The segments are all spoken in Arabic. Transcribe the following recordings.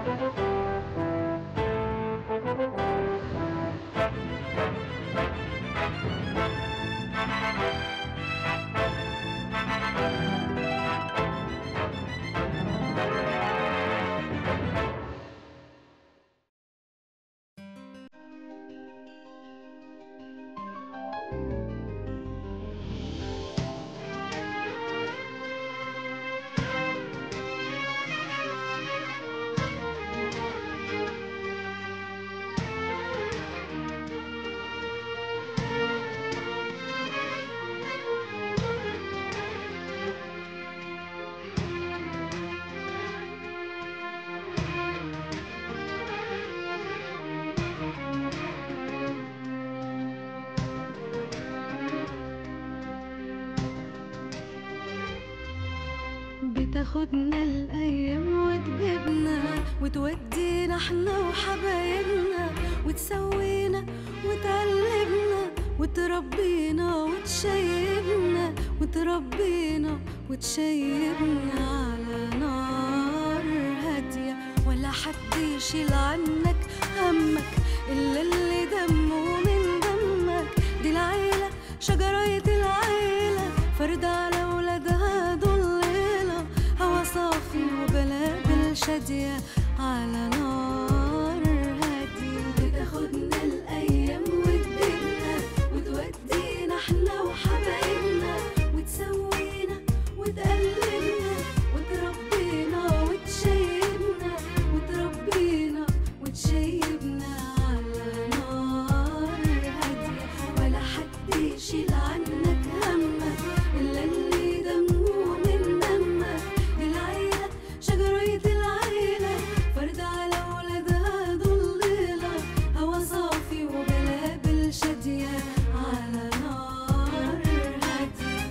بتاخدنا الأيام وتجيبنا وتودينا احنا وحبايبنا وتسوينا وتقلبنا وتربينا وتشيبنا وتربينا وتشيبنا على نار هادية، ولا حد يشيل عنك همك إلا اللي دمه من دمك. دي العيلة شجرة العيلة فرد على ولادها ضليلة، هوا صافي وبلابل شادية على نار هادية. بتاخدنا الأيام وتجيبنا وتودينا احنا وحبايبنا وتسوينا وتقلبنا وتربينا وتشيبنا وتربينا وتشيبنا على نار هادية، ولا حد يشيل عنك همك إلا اللي دمه من دمك. دي العيلة شجرة العيلة فرد على ولادها ضليلة، هوا صافي وبلابل شادية على نار هادية.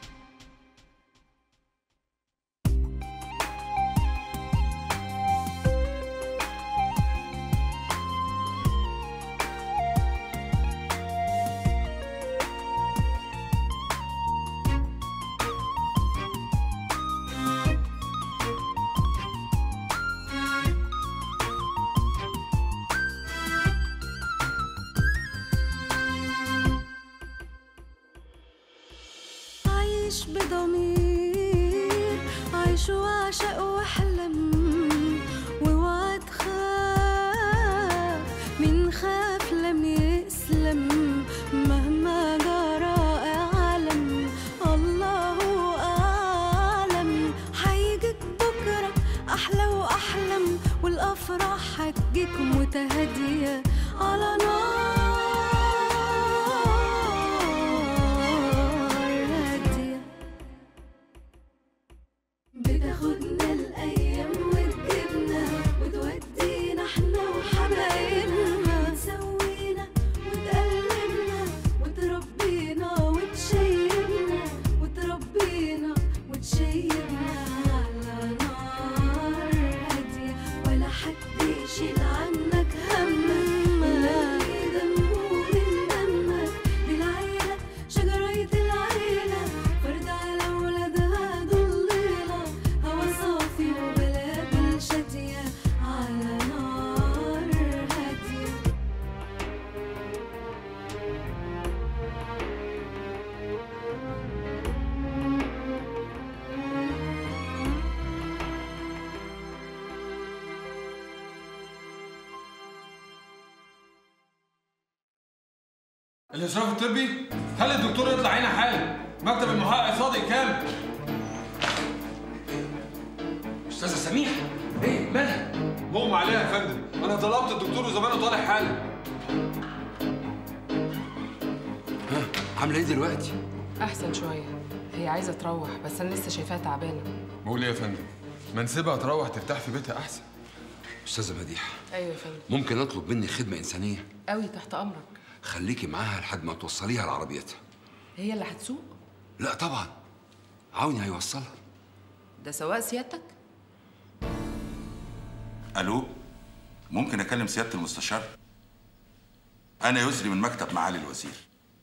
عايش بضمير، عايش وعشق واحلم، واوعى تخاف من خاف لم يسلم. مهما جرى اعلم الله اعلم، هيجيك بكره احلى واحلم، والافراح هتجيك متهاديه على نار هاديه. بتاخدنا الايام وتجيبنا وتودينا احنا وحبايبنا وتسوينا وتقلبنا وتربينا وتشيبنا وتربينا وتشيبنا على نار هاديه، ولا حد يشيل عنك همك إلا اللي دمه من دمك. دي العيلة شجرة العيلة فرد على ولادها ضليلة، هوا صافي وبلابل شادية على نار هادية. الإشراف الطبي خلي الدكتور يطلع هنا حالا. مكتب المحقق صادق كامل. استاذه سميح، ايه مالها؟ مغمى عليها يا فندم، انا طلبت الدكتور وزمانه طالع حالا. ها عامله ايه دلوقتي؟ احسن شويه، هي عايزه تروح بس انا لسه شايفاها تعبانه. بقول ايه يا فندم؟ ما نسيبها تروح ترتاح في بيتها احسن. استاذه مديحه، ايوه يا فندم. ممكن اطلب منك خدمه انسانيه؟ قوي تحت امرك. خليكي معاها لحد ما توصليها لعربيتها. هي اللي هتسوق؟ لا طبعا، عوني هيوصلها. ده سواق سيادتك؟ الو، ممكن اكلم سياده المستشار؟ انا يسري من مكتب معالي الوزير.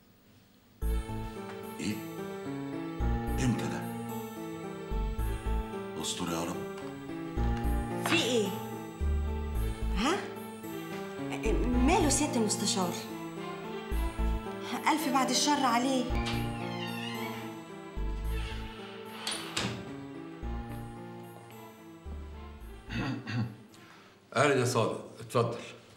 ايه؟ امتى ده؟ استر يا رب. في ايه؟ سيادة المستشار. ألف بعد الشر عليه. اهلا يا صادق، اتفضل.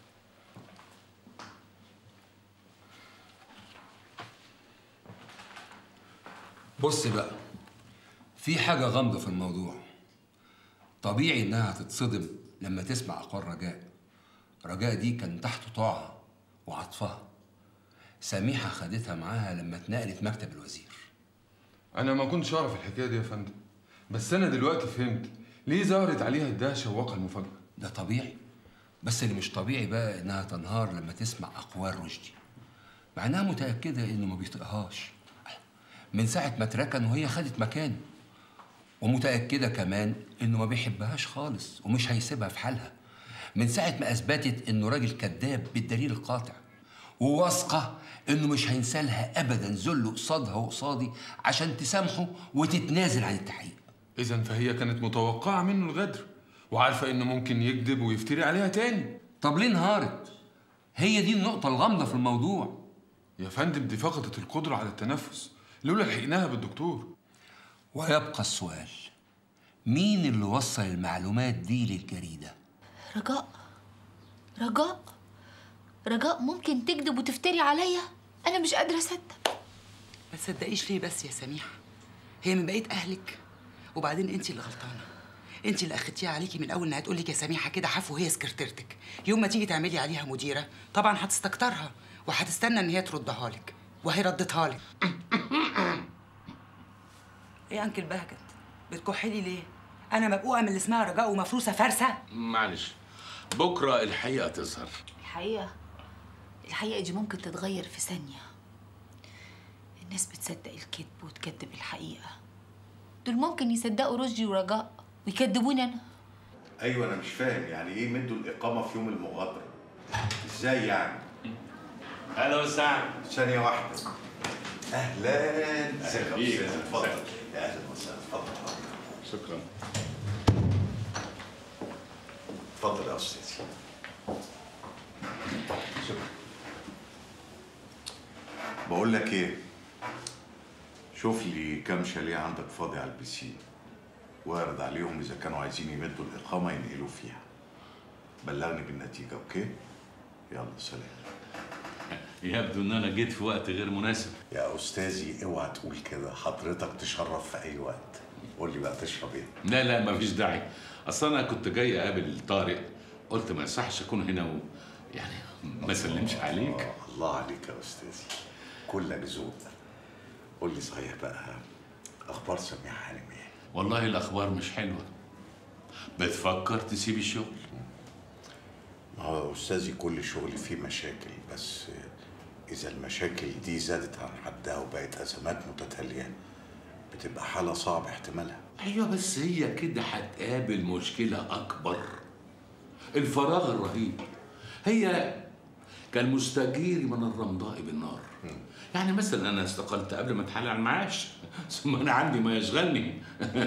بصي بقى، في حاجة غامضة في الموضوع. طبيعي إنها هتتصدم لما تسمع أقوال رجاء. رجاء دي كان تحت طاعة وعطفها. سميحة خدتها معاها لما اتنقلت مكتب الوزير. انا ما كنتش اعرف الحكايه دي يا فندم، بس انا دلوقتي فهمت ليه ظهرت عليها الدهشه وواقع المفاجاه. ده طبيعي، بس اللي مش طبيعي بقى إنها تنهار لما تسمع أقوال رشدي، مع إنها متأكدة إنه ما بيطيقهاش من ساعة ما اتركن وهي خدت مكانه، ومتأكدة كمان إنه ما بيحبهاش خالص ومش هيسيبها في حالها من ساعة ما أثبتت إنه راجل كذاب بالدليل القاطع، وواثقة إنه مش هينسالها أبداً ذله قصادها وقصادي عشان تسامحه وتتنازل عن التحقيق. اذا فهي كانت متوقعه منه الغدر وعارفه انه ممكن يكذب ويفتري عليها تاني. طب ليه انهارت؟ هي دي النقطة الغامضة في الموضوع. يا فندم دي فقدت القدره على التنفس لولا لحقناها بالدكتور. ويبقى السؤال، مين اللي وصل المعلومات دي للجريدة؟ رجاء ممكن تكذب وتفتري عليا؟ أنا مش قادرة أصدق. ما تصدقيش ليه بس يا سميحة؟ هي من بقية أهلك، وبعدين أنت اللي غلطانة. أنت اللي أخدتيها عليكي من أول إنها تقول لك يا سميحة كده حفو وهي سكرتيرتك. يوم ما تيجي تعملي عليها مديرة طبعا هتستكترها وهتستنى إن هي تردها لك، وهي ردتها لك. إيه يا أنكل بهجت؟ بتكحلي ليه؟ أنا مبقوقة من اللي اسمها رجاء ومفروسة فرسة؟ معلش، بكرة الحقيقة تظهر. الحقيقة دي ممكن تتغير في ثانية. الناس بتصدق الكذب وتكذب الحقيقة. دول ممكن يصدقوا رشدي ورجاء ويكذبوني أنا. ايوه انا مش فاهم يعني ايه مدوا الاقامه في يوم المغادره؟ ازاي يعني؟ أهلا وسهلا. ثانيه واحده. اهلا. ازيك يا استاذ؟ اتفضل. يا اهلا وسهلا. اتفضل. شكرا. اتفضل يا استاذي. شكرا. بقول لك ايه، شوف لي كام شاليه عندك فاضي على البسين واعرض عليهم اذا كانوا عايزين يمدوا الاقامه ينقلوا فيها. بلغني بالنتيجه. اوكي؟ يلا سلام. يبدو ان انا جيت في وقت غير مناسب. يا استاذي اوعى تقول كده، حضرتك تشرف في اي وقت. قول لي بقى تشرب ايه؟ لا مفيش داعي، اصل انا كنت جاي اقابل طارق، قلت ما يصحش اكون هنا يعني ما اسلمش عليك. الله عليك يا استاذي، كلك ذوق. قول لي صحيح بقى، اخبار سميحه هانم ايه؟ والله الاخبار مش حلوه، بتفكر تسيب الشغل. ما هو استاذي كل شغل فيه مشاكل، بس اذا المشاكل دي زادت عن حدها وبقت ازمات متتاليه بتبقى حاله صعب احتمالها. ايوه بس هي كده هتقابل مشكله اكبر، الفراغ الرهيب. هي كالمستجير من الرمضاء بالنار. يعني مثلا انا استقلت قبل ما اتحال على المعاش، ثم انا عندي ما يشغلني.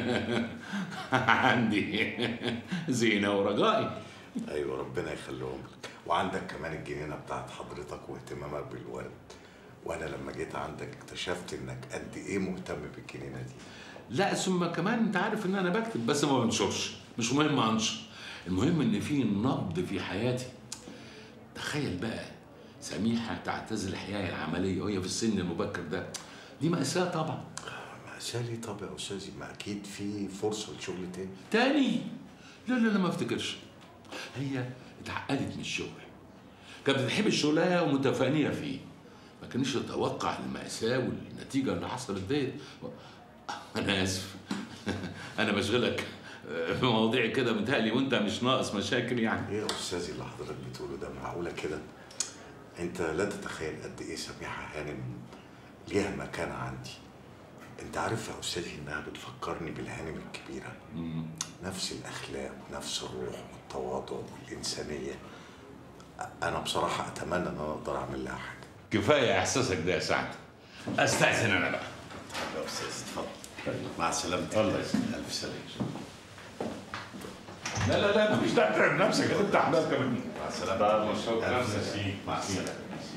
عندي زينه ورجائي. ايوه ربنا يخليهم لك. وعندك كمان الجنينه بتاعت حضرتك واهتمامك بالورد، وانا لما جيت عندك اكتشفت انك قد ايه مهتم بالجنينه دي. لا ثم كمان انت عارف ان انا بكتب بس ما بنشرش، مش مهم انشر، المهم ان في نبض في حياتي. تخيل بقى سميحه تعتزل الحياه العمليه وهي في السن المبكر ده، دي مأساة طبعا. مأساة ليه؟ طب يا استاذي ما اكيد في فرصه لشغل تاني؟ لا ما افتكرش. هي اتعقدت من الشغل، كانت بتحب شغلها ومتفانيه فيه، ما كانش تتوقع المأساة والنتيجه اللي حصلت ديت. انا اسف. انا بشغلك في مواضيع كده متهيألي وانت مش ناقص مشاكل يعني. ايه يا استاذي اللي حضرتك بتقوله ده؟ معقوله كده؟ انت لا تتخيل قد ايه سميحه هانم ليها مكانه عندي. انت عارف يا استاذي انها بتفكرني بالهانم الكبيره. نفس الاخلاق ونفس الروح والتواضع والانسانيه. انا بصراحه اتمنى ان انا اقدر اعمل لها حاجه. كفايه احساسك ده يا سعد. استاذن انا بقى. يا استاذ اتفضل. مع السلامه. الله يسلمك. الف سلامه. لا لا لا مفيش داعي تتعب نفسك، انت حضرتك كمان. مع السلامه. مع السلامه.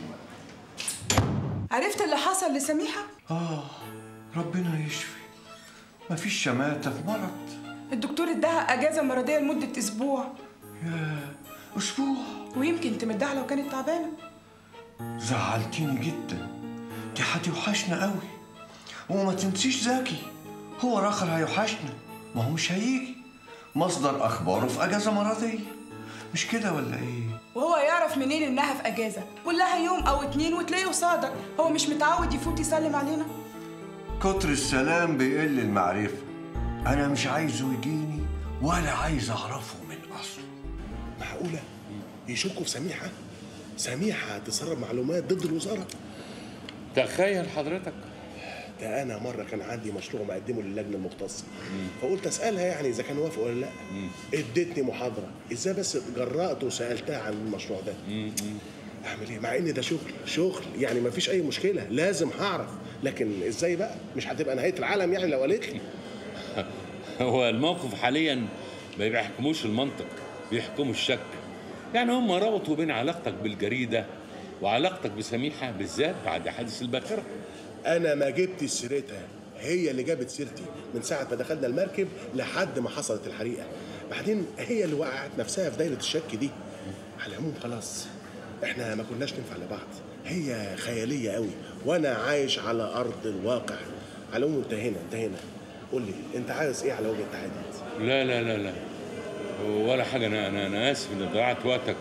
عرفت اللي حصل لسميحة؟ ربنا يشفي. مفيش شماتة في مرض. الدكتور اداها اجازة مرضية لمدة اسبوع. أسبوع؟ ويمكن تمدها لو كانت تعبانة. زعلتيني جدا، دي هتوحشنا قوي. وما تنسيش زكي، هو راخر هيوحشنا، ما هو مش هيجي، مصدر اخباره في اجازه مرضيه، مش كده ولا ايه؟ وهو يعرف منين انها في اجازة؟ قول لها يوم او 2 وتلاقيه صادق، هو مش متعود يفوت يسلم علينا. كتر السلام بيقل المعرفه. انا مش عايزه يجيني ولا عايز اعرفه من اصله. معقولة يشكوا في سميحة؟ سميحة تسرب معلومات ضد الوزارة؟ تخيل حضرتك. ده أنا مرة كان عندي مشروع مقدمه للجنة المختصة، فقلت أسألها يعني إذا كان وافق ولا لأ. ادتني محاضرة إزاي بس اتجرأت وسألتها عن المشروع ده. أعمل إيه؟ مع إن ده شغل يعني مفيش أي مشكلة، لازم هعرف، لكن إزاي بقى؟ مش هتبقى نهاية العالم يعني لو قالت لي. هو الموقف حاليا ما بيحكموش المنطق، بيحكموا الشك. يعني هم ربطوا بين علاقتك بالجريدة وعلاقتك بسميحة بالذات بعد حادث الباخرة. أنا ما جبت سيرتها، هي اللي جابت سيرتي من ساعة ما دخلنا المركب لحد ما حصلت الحريقة. بعدين هي اللي وقعت نفسها في دايرة الشك دي. على العموم خلاص، احنا ما كناش ننفع لبعض، هي خيالية قوي وأنا عايش على أرض الواقع. على العموم انتهينا. قول لي أنت عايز إيه على وجه التحديد؟ لا لا لا لا ولا حاجة. أنا آسف إن ضيعت وقتك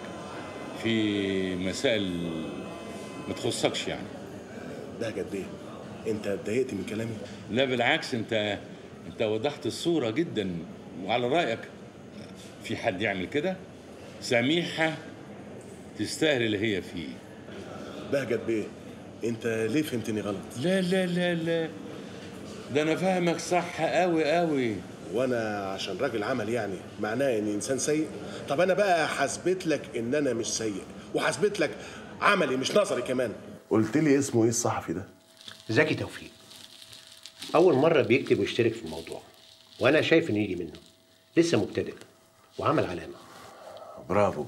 في مسائل ما تخصكش يعني. ده جد إيه؟ أنت اتضايقت من كلامي؟ لا بالعكس، أنت وضحت الصورة جدا. وعلى رأيك في حد يعمل كده؟ سميحة تستاهل اللي هي فيه. بهجت بيه، انت ليه فهمتني غلط؟ لا لا لا لا، ده انا فاهمك صح قوي قوي. وانا عشان راجل عمل يعني معناه اني انسان سيء؟ طب انا بقى حسبت لك ان انا مش سيء، وحسبت لك عملي مش نظري كمان. قلت لي اسمه ايه الصحفي ده؟ زكي توفيق. اول مره بيكتب ويشترك في الموضوع، وانا شايف انه يجي منه. لسه مبتدئ وعمل علامه. برافو.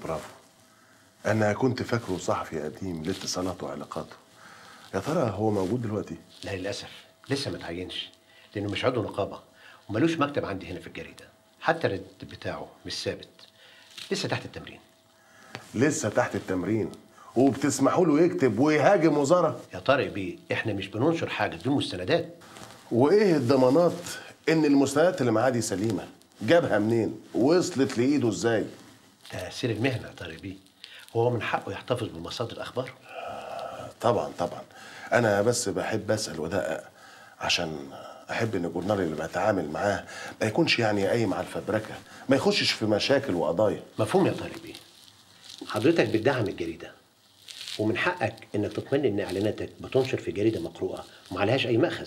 انا كنت فاكره صحفي قديم لاتصالاته وعلاقاته. يا ترى هو موجود دلوقتي؟ لا للاسف لسه ما اتعينش، لانه مش عضو نقابه ومالوش مكتب عندي هنا في الجريده. حتى الراتب بتاعه مش ثابت، لسه تحت التمرين. لسه تحت التمرين وبتسمحوا له يكتب ويهاجم وزاره؟ يا طارق بيه، احنا مش بننشر حاجه بدون مستندات. وايه الضمانات ان المستندات اللي معاه دي سليمه؟ جابها منين؟ وصلت لايده ازاي؟ ده سير المهنه يا طارق بيه، هو من حقه يحتفظ بمصادر اخباره. طبعا. انا بس بحب اسال وادقق عشان احب ان الجورنال اللي بتعامل معاه ما يكونش يعني قايم على الفبركه، ما يخشش في مشاكل وقضايا. مفهوم يا طارق بيه. حضرتك بتدعم الجريده، ومن حقك انك تطمن ان اعلاناتك بتنشر في جريده مقروءه وما عليهاش اي مأخذ.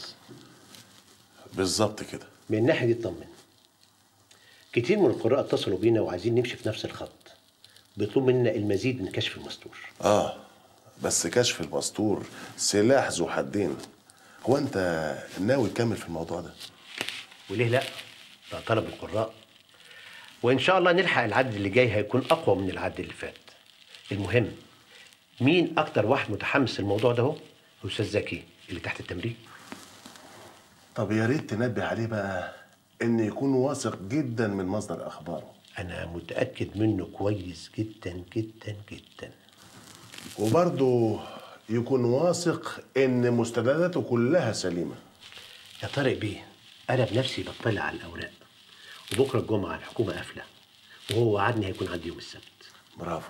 بالظبط كده. من الناحيه دي اطمن. كتير من القراء اتصلوا بينا وعايزين نمشي في نفس الخط، بيطلبوا منا المزيد من كشف المستور. بس كشف المستور سلاح ذو حدين. هو انت ناوي تكمل في الموضوع ده؟ وليه لا؟ ده طلب القراء، وان شاء الله نلحق العد اللي جاي هيكون اقوى من العد اللي فات. المهم مين اكتر واحد متحمس للموضوع ده؟ هو الاستاذ زكي اللي تحت التمرين. طب يا ريت تنبه عليه بقى ان يكون واثق جدا من مصدر اخباره. انا متاكد منه كويس جدا جدا جدا. وبرضه يكون واثق ان مستنداته كلها سليمه. يا طارق بيه، انا بنفسي بطلع على الاوراق، وبكره الجمعه الحكومه قافله، وهو وعدني هيكون عندي يوم السبت. برافو.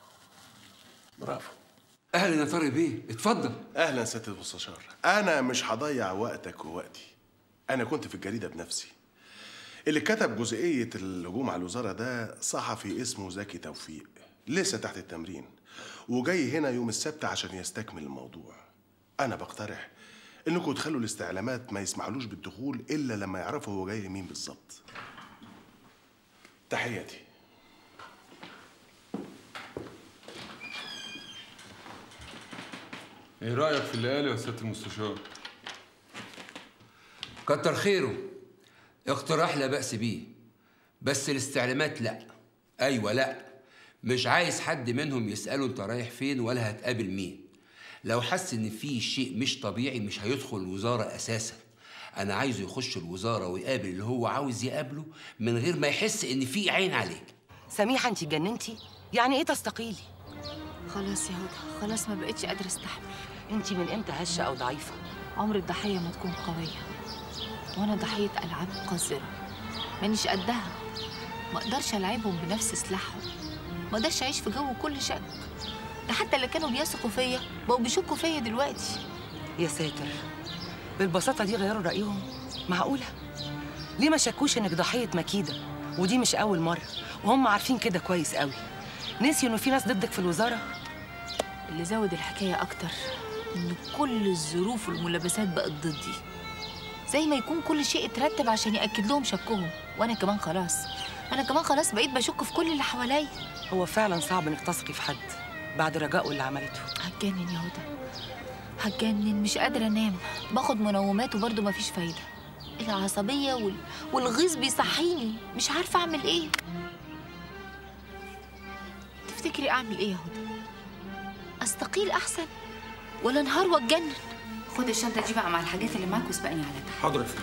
اهلا يا طارق بيه، اتفضل. اهلا سياده المستشار. انا مش هضيع وقتك ووقتي، انا كنت في الجريده بنفسي. اللي كتب جزئيه الهجوم على الوزاره ده صحفي اسمه زكي توفيق، لسه تحت التمرين وجاي هنا يوم السبت عشان يستكمل الموضوع. انا بقترح انكم تخلوا الاستعلامات ما يسمحلوش بالدخول الا لما يعرفوا هو جاي مين بالظبط. تحياتي. ايه رأيك في اللي قاله يا سيادة المستشار؟ كتر خيره، اقتراح لا بأس بيه، بس الاستعلامات لا. ايوه لا، مش عايز حد منهم يساله انت رايح فين ولا هتقابل مين. لو حس ان في شيء مش طبيعي مش هيدخل الوزاره اساسا. انا عايزه يخش الوزاره ويقابل اللي هو عاوز يقابله من غير ما يحس ان في عين عليه. سميحه انت اتجننتي؟ يعني ايه تستقيلي؟ خلاص يا هدى، خلاص ما بقتش قادره استحمل. انت من امتى هشه او ضعيفه؟ عمر الضحيه ما تكون قويه، وانا ضحيه العاب قذره مانيش قدها. ما اقدرش العبهم بنفس سلاحهم، ما اقدرش اعيش في جو كل شك. ده حتى اللي كانوا بيثقوا فيا بقوا بيشكوا فيا دلوقتي. يا ساتر، بالبساطه دي غيروا رايهم؟ معقوله؟ ليه ما شكوش انك ضحيه مكيده؟ ودي مش اول مره، وهم عارفين كده كويس قوي. نسيوا انه في ناس ضدك في الوزاره؟ اللي زود الحكايه اكتر ان كل الظروف والملابسات بقت ضدي، زي ما يكون كل شيء اترتب عشان ياكد لهم شكهم. وانا كمان خلاص، انا كمان خلاص بقيت بشك في كل اللي حواليا. هو فعلا صعب انك تثقي في حد بعد رجاء اللي عملته. هتجنن يا هدى، هتجنن، مش قادره انام، باخد منومات وبرضه مفيش فايده. العصبيه والغيظ بيصحيني، مش عارفه اعمل ايه. تفتكري اعمل ايه يا هدى؟ استقيل احسن ولا انهار واتجنن؟ خد الشنطه دي بقى مع الحاجات اللي معاك واسبقني على تحت. حاضر يا فندم.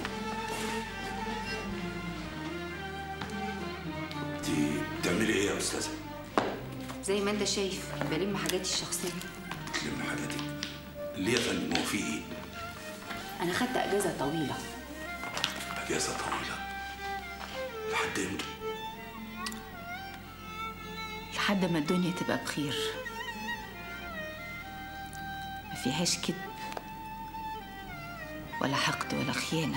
انت بتعملي ايه يا استاذه؟ زي ما انت شايف بلم حاجاتي الشخصيه. لم حاجاتك؟ ليه يا فندم؟ هو في ايه؟ انا خدت اجازه طويله. اجازه طويله؟ لحد امتى؟ لحد ما الدنيا تبقى بخير، ما فيهاش كذب ولا حقد ولا خيانه.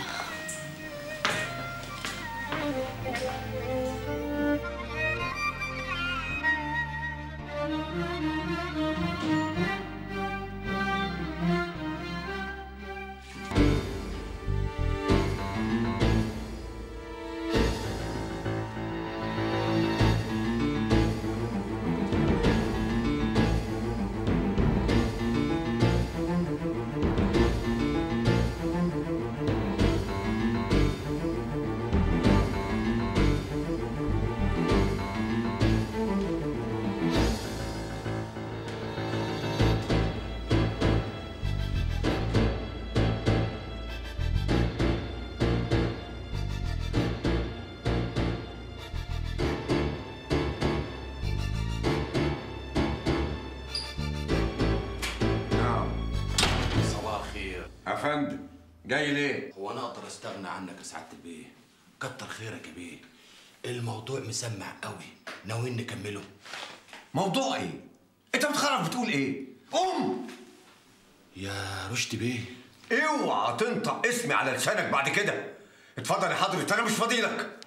يا فندم جاي ليه؟ هو انا اقدر استغنى عنك يا سعاده البيه؟ كتر خيرك يا بيه. الموضوع مسمع قوي، ناويين نكمله؟ موضوع ايه؟ انت بتخرف بتقول ايه؟ قوم يا رشدي بيه. اوعى تنطق اسمي على لسانك بعد كده. اتفضل يا حضرتك، انا مش فاضيلك.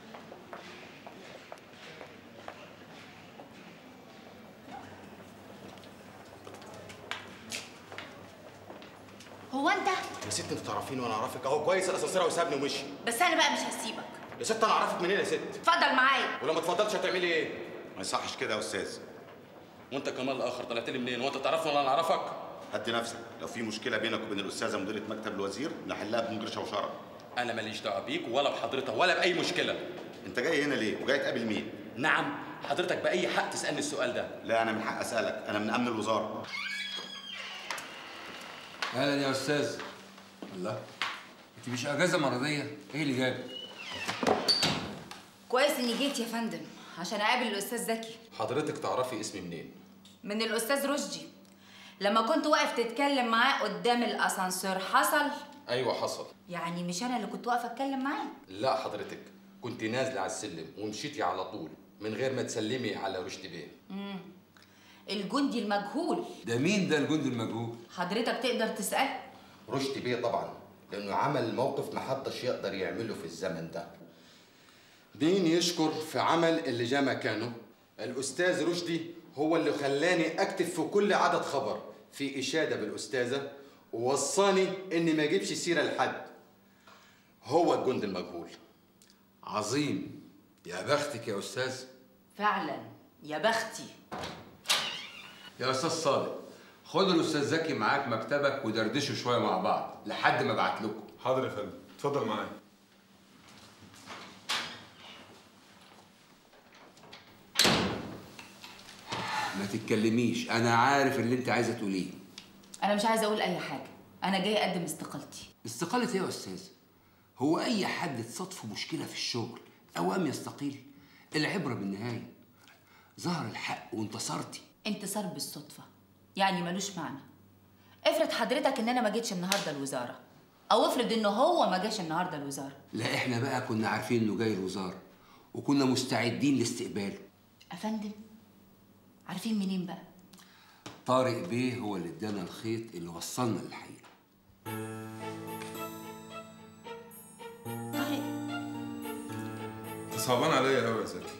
هو انت؟ يا ست انت تعرفيني وانا اعرفك اهو كويس. الاسانسير وسابني ومشي. بس انا بقى مش هسيبك. يا ست انا اعرفك منين يا ست؟ اتفضل معايا. ولو ما اتفضلتش هتعملي ايه؟ ما يصحش كده يا استاذ. وانت كمان الاخر طلعت لي منين؟ وانت تعرفني ولا انا اعرفك؟ هدي نفسك، لو في مشكله بينك وبين الاستاذه مديره مكتب الوزير نحلها بدون غير شوشره. انا ماليش دعوه بيك ولا بحضرتك ولا باي مشكله. انت جاي هنا ليه؟ وجاي تقابل مين؟ نعم، حضرتك باي حق تسالني السؤال ده؟ لا انا من حق اسالك، انا من امن الوزاره. اهلا يا استاذ. الله، انت مش اجازه مرضيه؟ ايه اللي جابك؟ كويس اني جيت يا فندم عشان اقابل الاستاذ زكي. حضرتك تعرفي اسمي منين؟ من الاستاذ رشدي. لما كنت واقف تتكلم معاه قدام الاسانسير حصل؟ ايوه حصل. يعني مش انا اللي كنت واقفه اتكلم معاه؟ لا حضرتك كنت نازله على السلم ومشيتي على طول من غير ما تسلمي على رشدي بيه. الجندي المجهول. ده مين ده الجندي المجهول؟ حضرتك تقدر تسأل؟ رشدي بيه طبعا، لانه عمل موقف محدش يقدر يعمله في الزمن ده. مين يشكر في عمل اللي جا مكانه؟ الاستاذ رشدي هو اللي خلاني اكتب في كل عدد خبر في اشاده بالاستاذه، ووصاني اني ما اجيبش سيره لحد. هو الجندي المجهول. عظيم، يا بختك يا استاذ. فعلا يا بختي. يا استاذ صادق، خد الاستاذ زكي معاك مكتبك ودردشوا شويه مع بعض لحد ما ابعت لكم. حاضر يا فندم، اتفضل معايا. ما تتكلميش، انا عارف اللي انت عايزه تقوليه. انا مش عايزه اقول اي حاجه، انا جايه اقدم استقالتي. استقالة ايه يا استاذ؟ هو اي حد تصادفه مشكله في الشغل اوام يستقيل؟ العبره بالنهايه. ظهر الحق وانتصرتي. انتصار بالصدفه يعني ملوش معنى. افرض حضرتك ان انا ما جيتش النهارده الوزاره، او افرض انه هو ما جاش النهارده الوزاره. لا احنا بقى كنا عارفين انه جاي الوزاره وكنا مستعدين لاستقباله. افندم، عارفين منين بقى؟ طارق بيه هو اللي ادانا الخيط اللي وصلنا للحقيقه. طارق، انت صعبان عليا قوي يا زكي.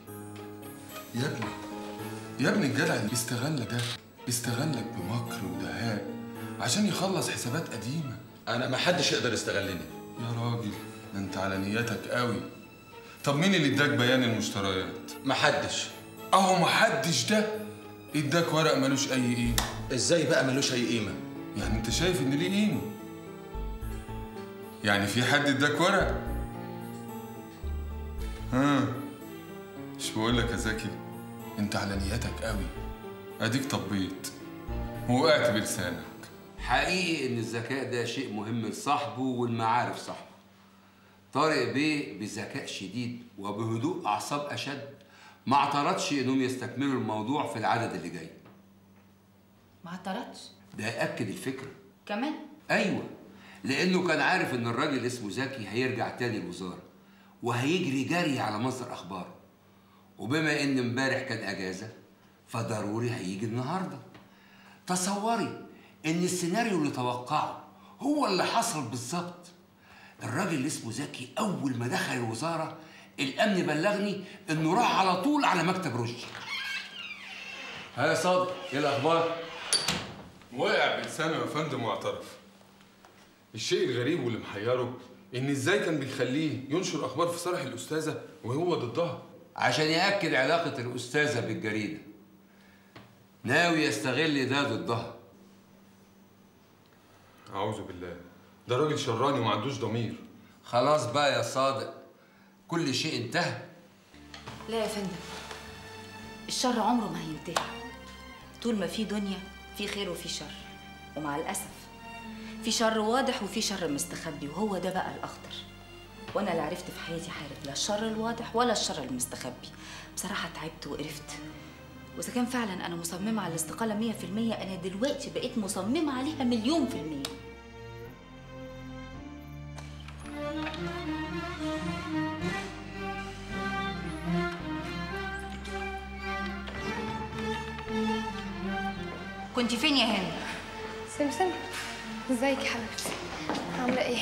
يا ابني الجدع اللي بيستغلك ده بيستغلك بمكر ودهاء عشان يخلص حسابات قديمه. انا ما حدش يقدر يستغلني. يا راجل ده انت على نيتك قوي. طب مين اللي اداك بيان المشتريات؟ محدش. اهو محدش ده اداك ورق ملوش اي قيمه. ازاي بقى ملوش اي قيمه؟ يعني انت شايف ان ليه قيمه؟ يعني في حد اداك ورق؟ مش بقول لك يا زكي انت على نيتك قوي. اديك طبيت ووقعت بلسانك. حقيقي ان الذكاء ده شيء مهم لصاحبه والمعارف صاحبه. طارق بيه بذكاء شديد وبهدوء اعصاب اشد ما اعترضش انهم يستكملوا الموضوع في العدد اللي جاي. ما اعترضش؟ ده ياكد الفكره كمان. ايوه، لانه كان عارف ان الراجل اسمه زكي هيرجع تاني الوزاره وهيجري جري على مصدر اخباره، وبما ان امبارح كان اجازه فضروري هيجي النهارده. تصوري ان السيناريو اللي توقعه هو اللي حصل بالظبط. الراجل اللي اسمه زكي اول ما دخل الوزاره الامن بلغني انه راح على طول على مكتب رشدي. ها يا صادق، ايه الاخبار؟ وقع بلسانه يا فندم واعترف. الشيء الغريب واللي محيره ان ازاي كان بيخليه ينشر اخبار في صالح الاستاذه وهو ضدها. عشان ياكد علاقه الاستاذه بالجريده. ناوي يستغل ده ضدها. اعوذ بالله، ده راجل شراني وما عندوش ضمير. خلاص بقى يا صادق، كل شيء انتهى. لا يا فندم، الشر عمره ما هينتهي. طول ما في دنيا في خير وفي شر، ومع الاسف في شر واضح وفي شر مستخبي، وهو ده بقى الاخطر. وانا لا عرفت في حياتي حارب لا الشر الواضح ولا الشر المستخبي. بصراحه تعبت وقرفت، واذا كان فعلا انا مصممه على الاستقاله 100%، انا دلوقتي بقيت مصممه عليها 1,000,000%. كنتي فين يا هاني؟ سمسم، ازيك يا حبيبتي؟ عامله ايه؟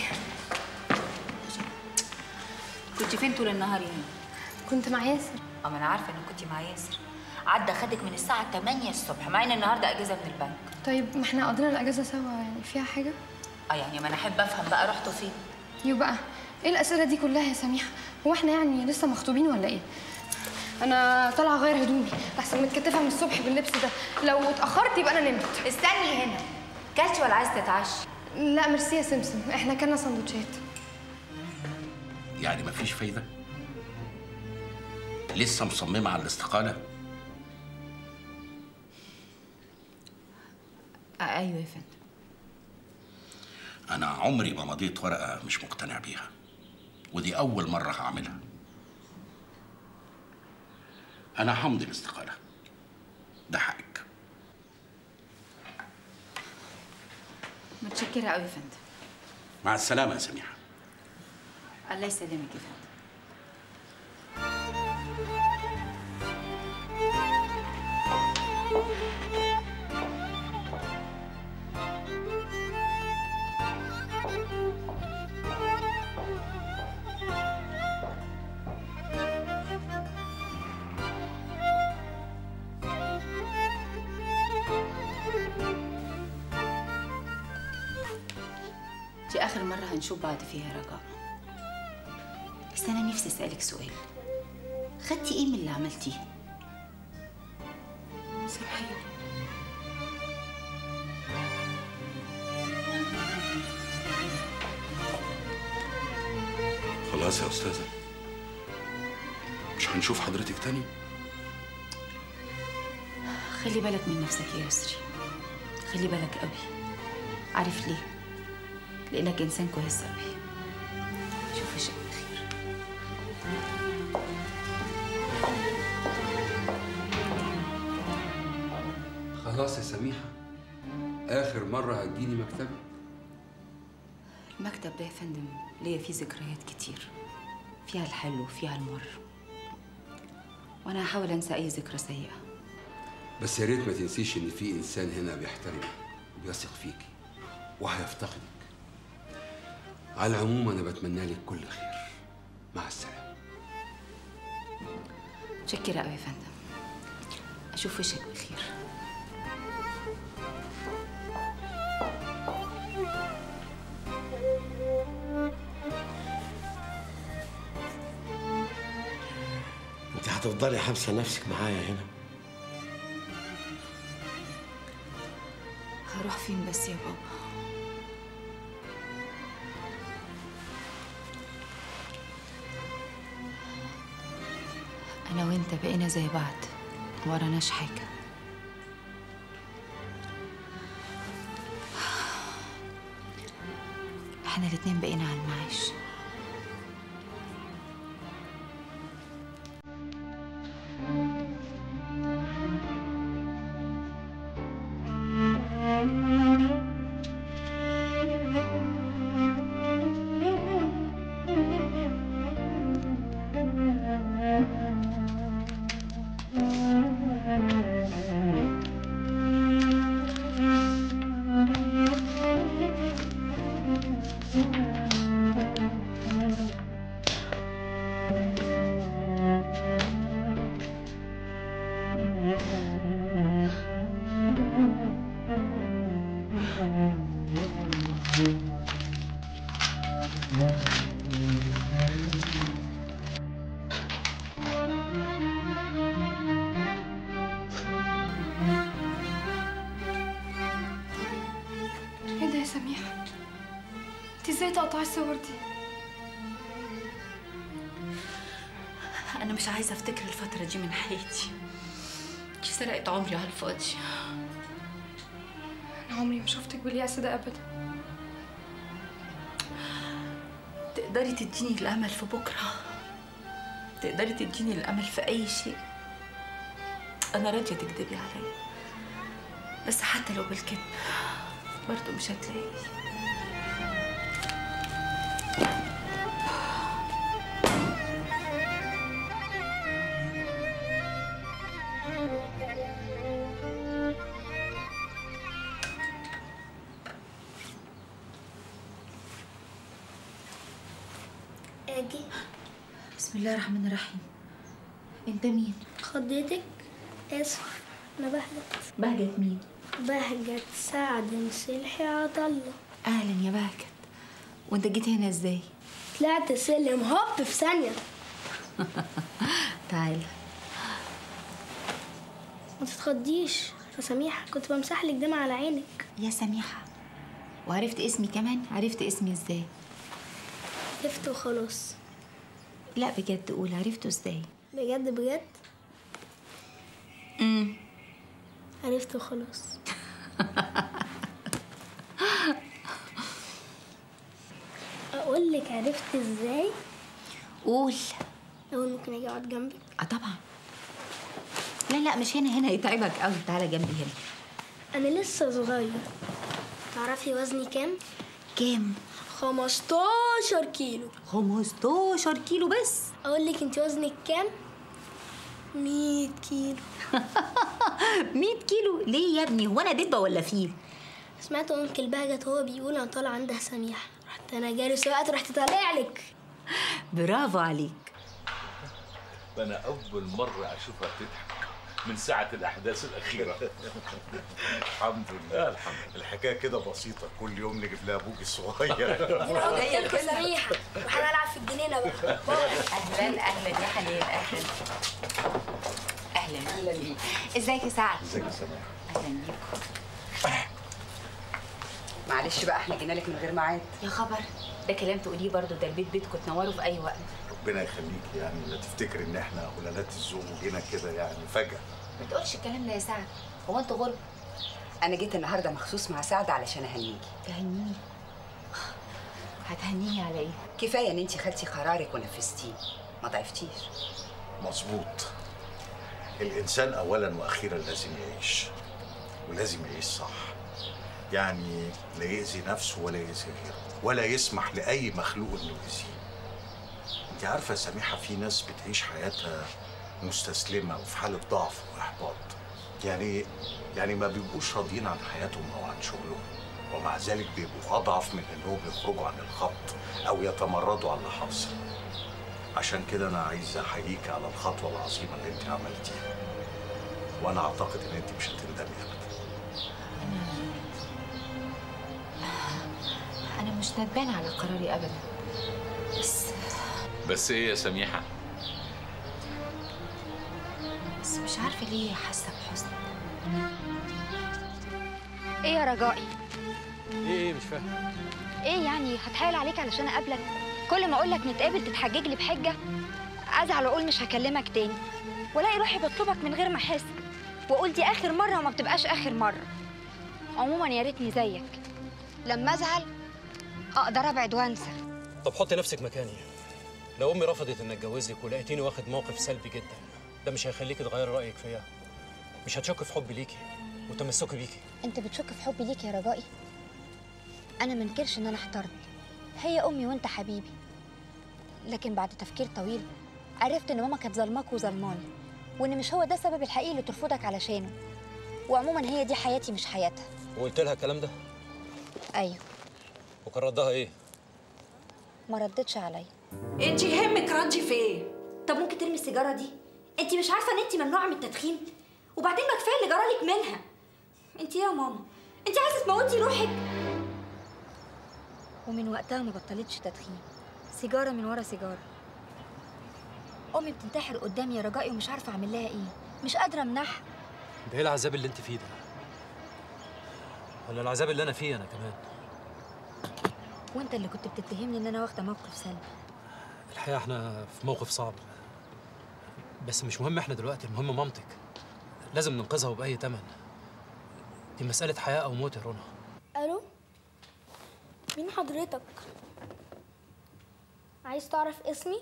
كنتي فين طول النهار يا هاني؟ كنت مع ياسر. ما انا عارفه انك كنتي مع ياسر. عدى خدك من الساعه 8 الصبح مع ان النهارده اجازه من البنك. طيب ما احنا قضينا الاجازه سوا، يعني فيها حاجه؟ يعني ما انا احب افهم بقى رحتوا فين؟ يو بقى، ايه الاسئله دي كلها يا سميحه؟ هو احنا يعني لسه مخطوبين ولا ايه؟ انا طالعه اغير هدومي احسن متكتفه من الصبح باللبس ده، لو اتاخرت يبقى انا نمت. استني هنا، كلتي ولا عايزه تتعشي؟ لا ميرسي يا سمسم، احنا كلنا سندوتشات. يعني مفيش فايده؟ لسه مصممه على الاستقاله؟ ايوه يا فندم. انا عمري ما مضيت ورقه مش مقتنع بيها، ودي اول مره هعملها. انا همضي الاستقاله، ده حقك. متشكره قوي يا فندم. مع السلامه يا سميحه. الله يسلمك يا فندم. دي آخر مرة هنشوف بعض فيها يا رجاء. بس أنا نفسي أسألك سؤال. خدتي إيه من اللي عملتيه؟ سامحيني. خلاص يا أستاذة، مش هنشوف حضرتك تاني؟ خلي بالك من نفسك يا يسري، خلي بالك قوي. عارف ليه؟ لانك انسان كويس قوي. شوف الشيء بخير. خلاص يا سميحة، آخر مرة هتجيني مكتبي. المكتب ده يا فندم ليا فيه ذكريات كتير، فيها الحلو وفيها المر، وانا هحاول انسى اي ذكرى سيئة. بس يا ريت ما تنسيش إن في إنسان هنا بيحترمك وبيثق فيكي وهيفتقدك. على العموم أنا بتمنى لك كل خير. مع السلامة. متشكرة قوي يا فندم. اشوف وشك بخير. انت هتفضلي حابسه نفسك معايا هنا؟ هروح فين بس يا بابا؟ انا وانت بقينا زي بعض، موراناش حاجه. احنا الاتنين بقينا على المعاش. ايه ده يا سميحة؟ انت ازاي تقطعي الصور دي؟ انا مش عايزه افتكر الفتره دي من حياتي. دي سرقت عمري على الفاضي. انا عمري ما شفتك باليأس ده ابدا. تقدري تديني الامل في بكره، تقدري تديني الامل في اي شيء. انا راضيه تكدبي عليا، بس حتى لو بالكذب برضه مش هتلاقي. اجي. بسم الله الرحمن الرحيم. انت مين؟ خضيتك؟ اسف، انا بهجت. بهجت مين؟ بهجت سعد مصلحي عطله. اهلا يا بهجت. وانت جيت هنا ازاي؟ طلعت سلم هوب في ثانيه. تعالى. ما تتخضيش يا سميحه، كنت بمسح لك دمعة على عينك. يا سميحه، وعرفت اسمي كمان؟ عرفت اسمي ازاي؟ عرفت وخلاص. لا بجد قول، عرفته ازاي؟ بجد بجد؟ عرفت وخلاص. اقول لك عرفت ازاي؟ قول. اقول ممكن اجي اقعد جنبك؟ طبعا. لا مش هنا يتعبك قوي. تعالى جنبي هنا. انا لسه صغير. تعرفي وزني كام؟ كام؟ 15 كيلو. 15 كيلو بس؟ اقول لك انت وزنك كام؟ 100 كيلو. 100 كيلو؟ ليه يا ابني؟ هو انا دبه ولا فيل؟ سمعت انكل بهجت وهو بيقول انا طالعه عندها سميحه، رحت انا جاري سرعت رحت طالع لك. برافو عليك. انا اول مره اشوفها بتضحك من ساعه الاحداث الاخيره. الحمد لله. الحمد لله. الحكايه كده بسيطه، كل يوم نجيب لها ابوك الصغير. جايه لكم سميحه، وهنلعب في الجنينه بقى. اهلا يا حنين. اهلا بيك. ازيك يا سعد؟ ازيك يا سماح؟ اهلا بيكم. معلش بقى احنا جينا لك من غير ميعاد. يا خبر، ده كلام تقوليه برضه، ده البيت بيتكم تنوروا في اي وقت. ربنا يخليكي، يعني لا تفتكر ان احنا قلالات الذوق وجينا كده يعني فجأة. ما تقولش الكلام ده يا سعد. هو انتوا غرب؟ انا جيت النهارده مخصوص مع سعد علشان اهنيكي. تهنيني؟ هتهنيني على ايه؟ كفايه ان انت خدتي قرارك ونفذتيه، ما ضعفتيش. مظبوط. الإنسان أولاً وأخيراً لازم يعيش، ولازم يعيش صح. يعني لا يأذي نفسه ولا يأذي غيره، ولا يسمح لأي مخلوق إنه يأذيه. أنت عارفة يا سميحة، في ناس بتعيش حياتها مستسلمة وفي حالة ضعف وإحباط. يعني ما بيبقوش راضيين عن حياتهم أو عن شغلهم، ومع ذلك بيبقوا أضعف من إنهم يخرجوا عن الخط أو يتمردوا على اللي حاصل. عشان كده أنا عايز أحييك على الخطوة العظيمة اللي أنت عملتيها، وأنا أعتقد إن أنت مش هتندمي أبدا. أنا مش ندمانة على قراري أبدا، بس إيه يا سميحة؟ بس مش عارفة ليه حاسة بحزن. ايه يا رجائي؟ ايه مش فاهم. ايه يعني هتحايل عليك علشان اقابلك؟ كل ما اقول لك نتقابل تتحجج لي بحجه، ازعل واقول مش هكلمك تاني، والاقي روحي بطلبك من غير ما احس، واقول دي اخر مره وما بتبقاش اخر مره. عموما يا ريتني زيك، لما ازعل اقدر ابعد وانسى. طب حطي نفسك مكاني، لو امي رفضت ان اتجوزك ولقيتيني واخد موقف سلبي جدا، ده مش هيخليكي تغيري رايك فيا؟ مش هتشك في حبي ليكي وتمسكي بيكي؟ انت بتشك في حبي ليك يا رجائي؟ انا منكرش ان انا احترت، هي امي وانت حبيبي، لكن بعد تفكير طويل عرفت ان ماما كانت ظلماك وظلماني، وان مش هو ده السبب الحقيقي اللي ترفضك علشانه، وعموما هي دي حياتي مش حياتها. وقلت لها الكلام ده؟ ايوه. وكان ردها ايه؟ ما ردتش عليا. انت يهمك ردي في ايه؟ طب ممكن ترمي السيجاره دي؟ انت مش عارفه ان انت ممنوعه من التدخين؟ وبعدين ما كفايه اللي جرالك منها. انت يا ماما انت عايزه تموتي روحك. ومن وقتها ما بطلتش تدخين، سيجاره من ورا سيجاره. امي بتنتحر قدامي يا رجائي ومش عارفه اعمل لها ايه، مش قادره امنعها. ده ايه العذاب اللي انت فيه ده؟ ولا العذاب اللي انا فيه انا كمان؟ وانت اللي كنت بتتهمني ان انا واخده موقف سلبي. الحقيقه احنا في موقف صعب، بس مش مهم احنا دلوقتي، المهم مامتك. لازم ننقذها وبأي تمن. دي مسألة حياة أو موت يا رنا. الو، مين حضرتك؟ عايز تعرف اسمي؟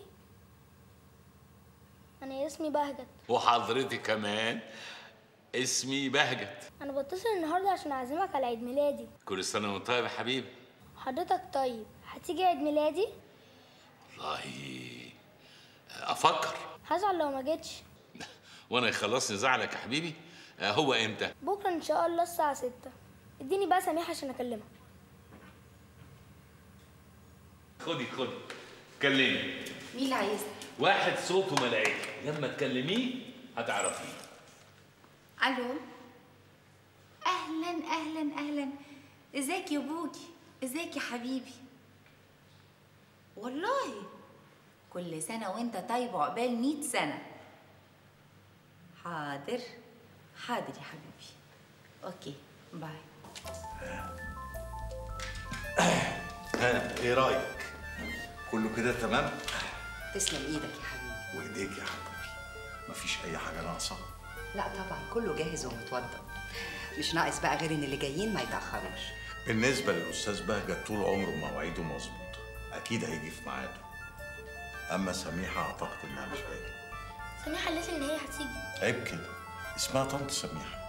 انا اسمي بهجت. وحضرتك كمان اسمي بهجت. انا بتصل النهارده عشان اعزمك على عيد ميلادي. كل سنة وانت طيب يا حبيبي. حضرتك طيب هتيجي عيد ميلادي؟ والله افكر. هزعل لو ما جيتش. وانا يخلصني زعلك يا حبيبي. هو امتى؟ بكره ان شاء الله الساعه 6. اديني بقى سميحه عشان اكلمها. خدي كلمي. مين اللي عايزني؟ واحد صوته ملايكه، لما تكلميه هتعرفيه. الو، اهلا اهلا اهلا، ازيك يا بوجي؟ ازيك يا حبيبي؟ والله كل سنه وانت طيب وعقبال 100 سنه. حاضر حاضر يا حبيبي، اوكي باي. ايه رايك؟ كله كده تمام؟ تسلم ايدك يا حبيبي. وايديك يا حبيبي. مفيش اي حاجه ناقصه؟ لا طبعا كله جاهز ومتوضب، مش ناقص بقى غير ان اللي جايين ما يتاخروش. بالنسبه للاستاذ بهجت طول عمره مواعيده مظبوطه، اكيد هيجي في ميعاده. اما سميحه اعتقد انها مش هتيجي. سميحه قالت ان هي هتيجي. عيب كده، اسمها طنط سميحه.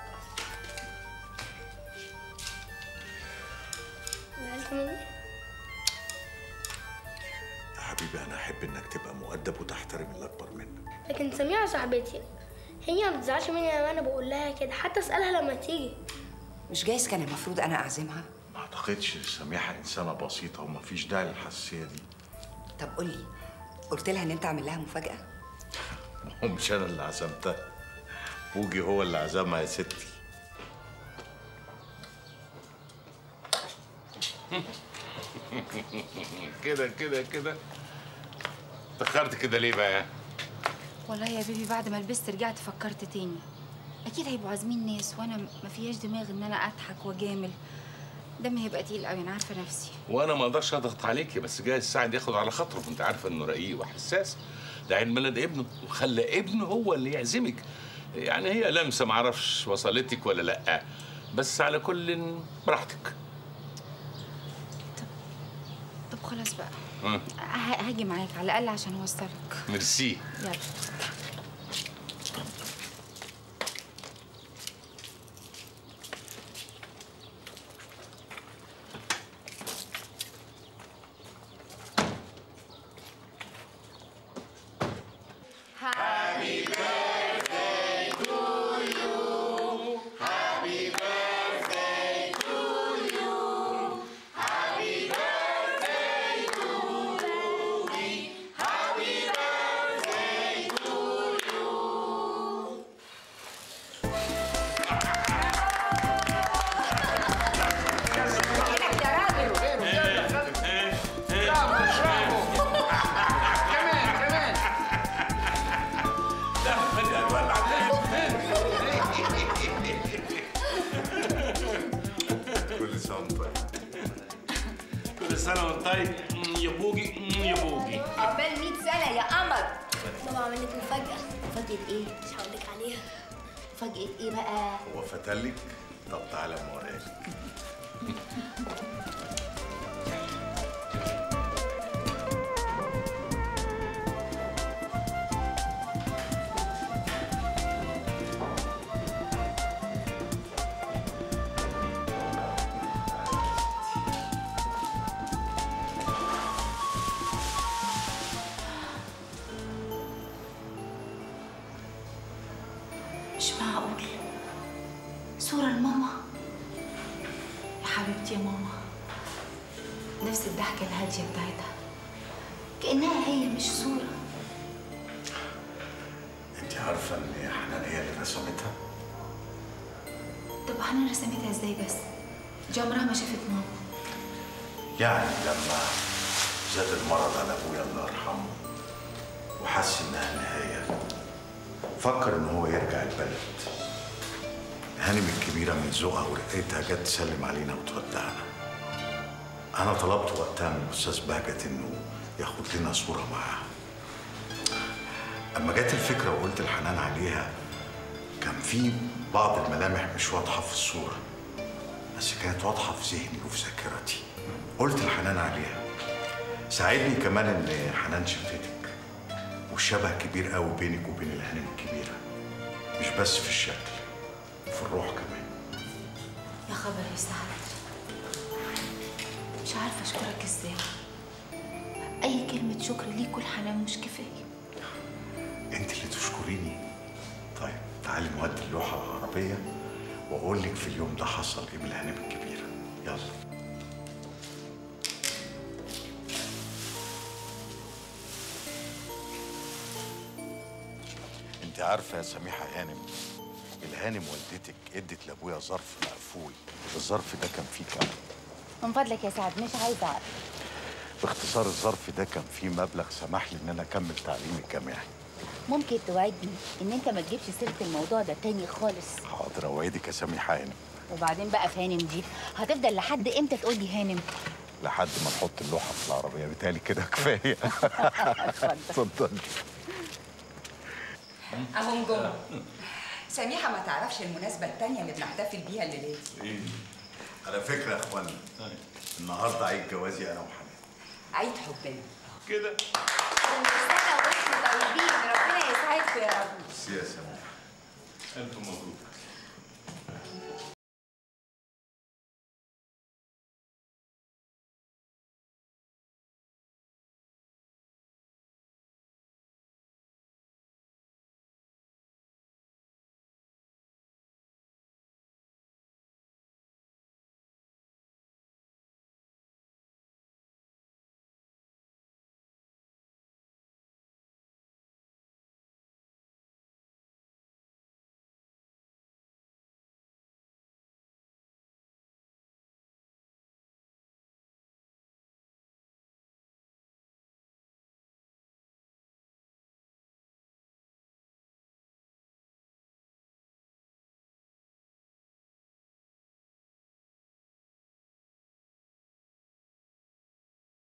زعلت مني؟ يا حبيبي انا احب انك تبقى مؤدب وتحترم اللي اكبر منك. لكن سميحه صاحبتي، هي ما بتزعلش مني لما انا بقول لها كده، حتى اسالها لما تيجي. مش جايز كان المفروض انا اعزمها؟ ما اعتقدش. سميحه انسانه بسيطه ومفيش داعي للحساسيه دي. طب قول لي، قلت لها ان انت عامل لها مفاجاه؟ مش انا اللي عزمتها، بوجي هو اللي عزمها يا ستي. كده اتأخرت كده ليه بقى؟ والله يا بيبي بعد ما لبست رجعت فكرت تاني، اكيد هيبقوا عازمين ناس وانا ما فيهاش دماغ ان انا اضحك واجامل، دمي هيبقى تقيل قوي، انا عارفه نفسي. وانا ما اقدرش اضغط عليكي، بس جاي سعد ياخد على خاطره، انت عارفه انه رقيق وحساس، ده عيد ميلاد ابنه وخلى ابنه هو اللي يعزمك، يعني هي لمسه معرفش وصلتك ولا لا، بس على كل براحتك. طب خلاص بقى، هاجي معاك على الاقل عشان اوصلك. ميرسي. يلا. Happy birthday to you. Happy birthday to you. Happy birthday to me. Happy birthday to you. كل سنة وانت طيب. كل سنه وانت طيب يا بوجي يا بوجي. عقبال 100 سنة يا قمر. بابا عامل لك مفاجأة. مفاجأة إيه؟ مش هقول لك عليها. مفاجأة إيه بقى؟ هو فتلك؟ طب تعالى أما أوريلك. مش معقول. صورة لماما. يا حبيبتي يا ماما، نفس الضحكة الهادية بتاعتها، كأنها هي مش صورة. أنت عارفة إن حنان هي اللي رسمتها؟ طب حنان رسمتها ازاي بس؟ دي عمرها ما شافت ماما. يعني لما زاد المرض على أبويا الله يرحمه وحس إنها النهاية، فكر إن هو يرجع البلد. هانم الكبيرة من ذوقها ورقتها جت تسلم علينا وتودعنا. أنا طلبت وقتها من الأستاذ بهجت إنه ياخد لنا صورة معاها. أما جت الفكرة وقلت لحنان عليها، كان في بعض الملامح مش واضحة في الصورة، بس كانت واضحة في ذهني وفي ذاكرتي. قلت لحنان عليها. ساعدني كمان إن حنان شافتك، والشبه كبير قوي بينك وبين الهانم الكبيرة، مش بس في الشكل، في الروح كمان. يا خبر يا سعد، مش عارفة أشكرك إزاي. أي كلمة شكر ليك والحنان مش كفاية. انت اللي تشكريني. طيب تعالي نودي اللوحة العربية وأقول لك في اليوم ده حصل إيه بالهانم الكبيرة. يلا. انت عارفة يا سميحة هانم، الهانم والدتك ادت لابويا ظرف مقفول. الظرف ده كان فيه كام؟ من فضلك يا سعد مش عايزة أعرف. باختصار الظرف ده كان فيه مبلغ سمح لي ان انا اكمل تعليمي الجامعي. ممكن توعدني إن أنت ما تجيبش سيرة الموضوع ده تاني خالص؟ حاضر اوعدك يا سميحة هانم. وبعدين بقى في هانم دي هتفضل لحد إمتى تقول لي هانم؟ لحد ما نحط اللوحة في العربية. بالتالي كده كفاية. اتفضل. اهم جمعة. سميحة ما تعرفش المناسبة التانية اللي بنحتفل بيها الليلة دي. ايه؟ على فكرة يا اخوانا، النهارده عيد جوازي انا وحنان. عيد حبنا. كده. كل سنة وانتم طيبين، ربنا يسعدكم يا رب. ميرسي يا سميحة. ألف مبروك.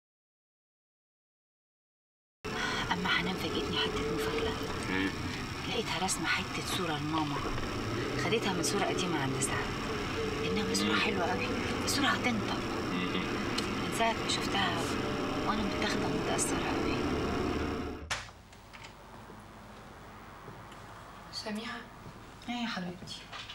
أما حنان فاجئتني حتة مفاجأة. لقيتها رسمه حته صوره لماما، خدتها من صوره قديمه عند سعد، انما صوره حلوه قوي، الصوره هتنطق. من ساعه ما شفتها وانا متاخده ومتاثره قوي. سميحه. ايه يا حبيبتي؟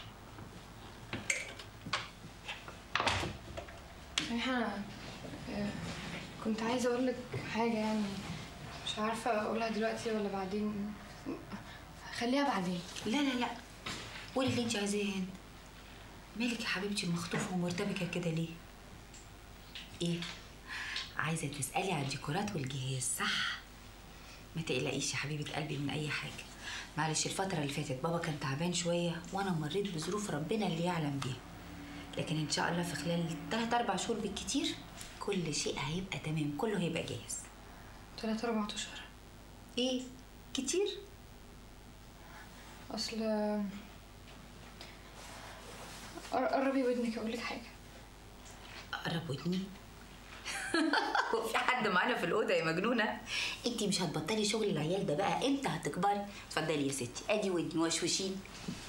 سميحه، انا كنت عايزه اقول لك حاجه، يعني مش عارفه اقولها دلوقتي ولا بعدين. خليها بعدين. لا لا لا، قولي اللي انت عايزاه هنا. مالك يا حبيبتي مخطوفه ومرتبكه كده ليه؟ ايه؟ عايزه تسالي على الديكورات والجهاز صح؟ ما تقلقيش يا حبيبه قلبي من اي حاجه. معلش الفتره اللي فاتت بابا كان تعبان شويه وانا مريت بظروف ربنا اللي يعلم بيها، لكن ان شاء الله في خلال 3-4 شهور بالكتير كل شيء هيبقى تمام، كله هيبقى جاهز. 3-4 اشهر؟ ايه كتير؟ اصل قربي ودنك اقول لك حاجه. اقرب ودني؟ هو في حد معانا في الاوضه يا مجنونه؟ انتي مش هتبطلي شغل العيال ده بقى، امتى هتكبري؟ اتفضلي يا ستي، ادي ودني وشوشين.